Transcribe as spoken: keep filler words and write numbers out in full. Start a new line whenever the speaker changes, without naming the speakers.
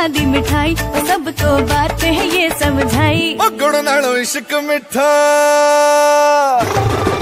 गुड़ां दी मिठाई सब तो बात है ये समझाई।
गुड़ नालों इश्क मिठा।